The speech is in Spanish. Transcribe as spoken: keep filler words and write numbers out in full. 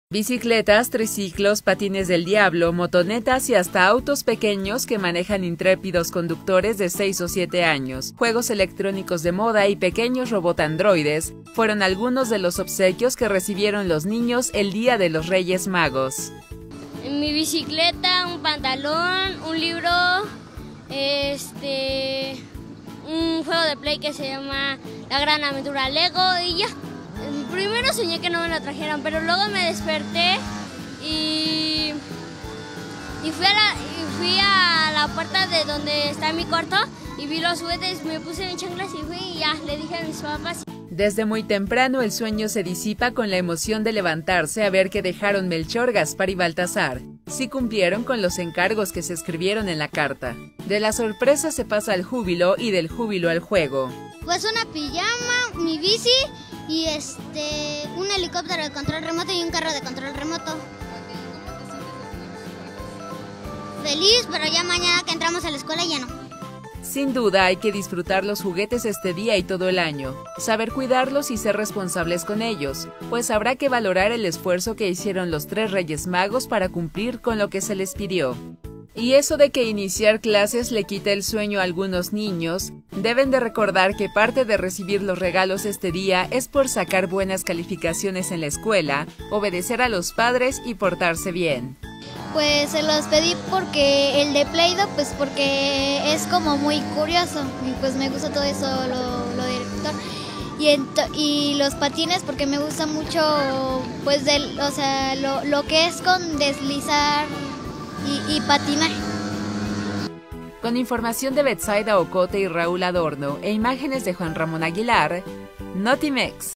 Bicicletas, triciclos, patines del diablo, motonetas y hasta autos pequeños que manejan intrépidos conductores de seis o siete años, juegos electrónicos de moda y pequeños robot androides fueron algunos de los obsequios que recibieron los niños el Día de los Reyes Magos. En mi bicicleta, un pantalón, un libro, este, un juego de play que se llama La Gran Aventura Lego y ya. Primero soñé que no me lo trajeran, pero luego me desperté y, y, fui, a la, y fui a la puerta de donde está mi cuarto y vi los juguetes, me puse mis chanclas y fui y ya, le dije a mis papás. Desde muy temprano el sueño se disipa con la emoción de levantarse a ver que dejaron Melchor, Gaspar y Baltasar. Sí cumplieron con los encargos que se escribieron en la carta. De la sorpresa se pasa al júbilo y del júbilo al juego. Pues una pijama, mi bici y este un helicóptero de control remoto y un carro de control remoto. Feliz, pero ya mañana que entramos a la escuela ya no. Sin duda hay que disfrutar los juguetes este día y todo el año, saber cuidarlos y ser responsables con ellos, pues habrá que valorar el esfuerzo que hicieron los tres Reyes Magos para cumplir con lo que se les pidió. Y eso de que iniciar clases le quita el sueño a algunos niños, deben de recordar que parte de recibir los regalos este día es por sacar buenas calificaciones en la escuela, obedecer a los padres y portarse bien. Pues se los pedí porque el de Play-Doh, pues porque es como muy curioso y pues me gusta todo eso, lo, lo director. Y, ento, y los patines porque me gusta mucho, pues, del, o sea, lo, lo que es con deslizar y, y patinar. Con información de Betsaida Ocote y Raúl Adorno e imágenes de Juan Ramón Aguilar, Notimex.